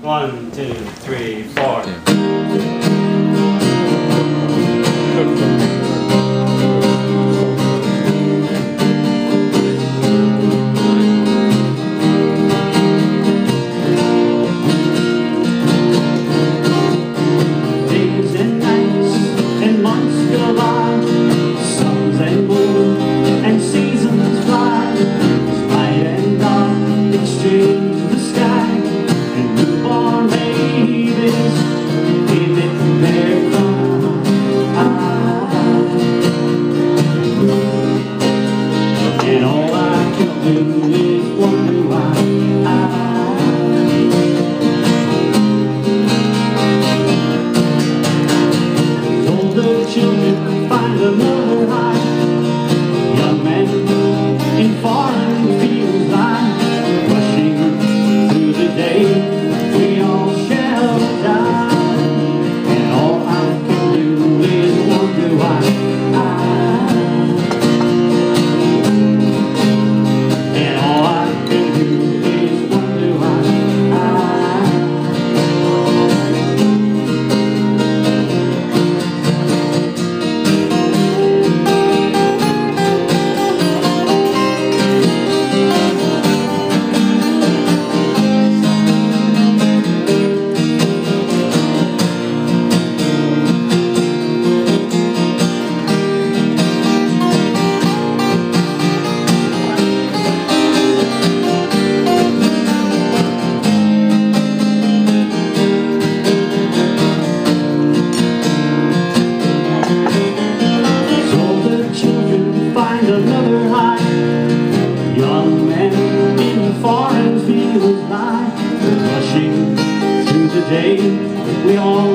1, 2, 3, 4. Days and nights and months go by, suns and moon and seasons fly. Light and dark exchange the sky, and newborn babies emit their cry. And all I can do is wonder why. Children find another high. Young men in foreign fields lie, rushing through the day. We all shall die, and all I can do is wonder why. And all I can do is wonder why. Another high. Young men in foreign fields lie, rushing through the day. We all